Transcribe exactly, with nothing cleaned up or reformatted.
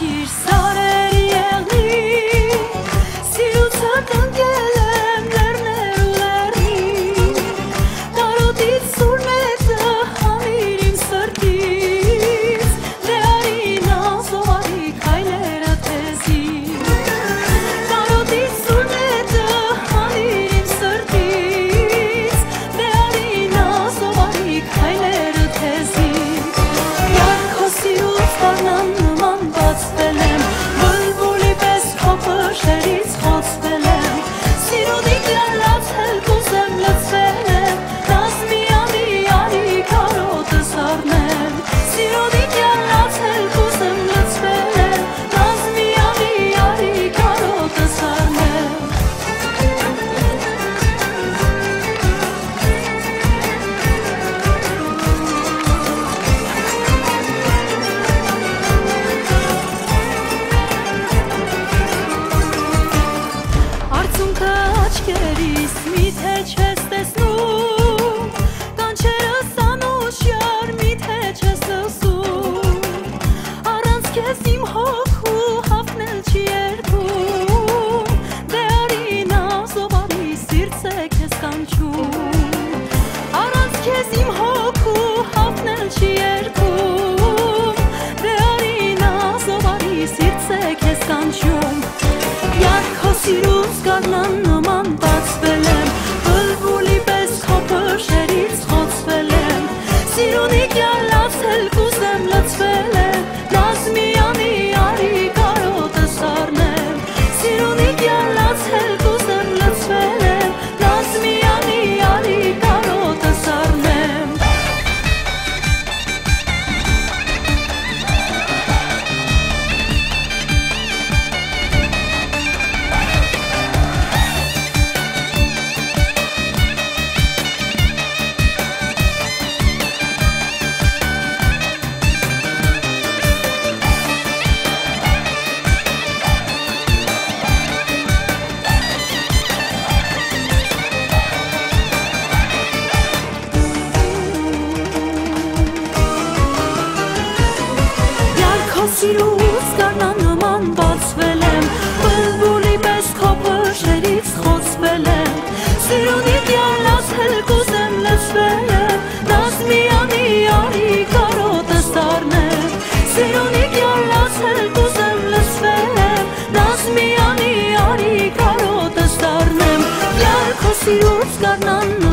Կանչիր սարերի եղնի, սիրուցը տնկել եմ լեռներ ու լեռնի, կարոտից սուր նետը հանիր իմ սրտից, դե արի նազով արի քայլերը թեզի, կարոտից սուր նետը հանիր իմ սրտից, դե արի նազով արի քայլերը թեզի, յար քո սիրուց դառնան նման բացվել եմ, բլբուլի պես քո փշերից խոցվել եմ, սիրունի գլացել կուզեմ լցվել եմ, նազմիանի արի կարոտս առնեմ, սիրունի գլացել կուզեմ լցվել եմ, նազմիանի արի կարոտս առնեմ. Արցունքը աչքերիս միթե չես տեսնում, կանչերս անուշյար միթե չես լսում, առանց քեզ իմ հոգու հագնել չի երբում, դե արի նազով արի սիրտս է քեզ կանչում, առանց քեզ իմ հոգու հագնել չի երբում, դե արի նազով արի սիրտս է քեզ կանչում, յար քո սիրուց գարնան նման բացվել եմ, բլբուլի պես քո փշերից խոցվել եմ, սիրունի գալացել կուզեմ լցվել եմ, նազմիանի արի կարոտս առնեմ, սիրունի գալացել կուզեմ լցվել եմ, նազմիանի արի կարոտս առնեմ. Սիրուց գարնան նման բացվել եմ, բլբուլի պես քո փշերից խոցվել եմ, սիրունի գալացել կուզեմ լցվել եմ, նազմիանի արի կարոտս առնեմ, սիրունի գալացել կուզեմ լցվել եմ, նազմիանի արի կարոտս առնեմ, յար քո սիրուց գարնան